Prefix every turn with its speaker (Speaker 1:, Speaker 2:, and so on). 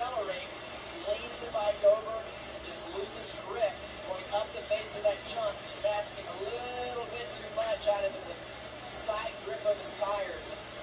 Speaker 1: accelerates, leans the bike over, and just loses grip going up the base of that jump. Just asking a little bit too much out of the side grip of his tires.